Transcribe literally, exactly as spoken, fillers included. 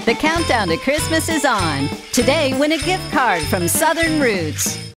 The countdown to Christmas is on. Today, win a gift card from Southern Roots.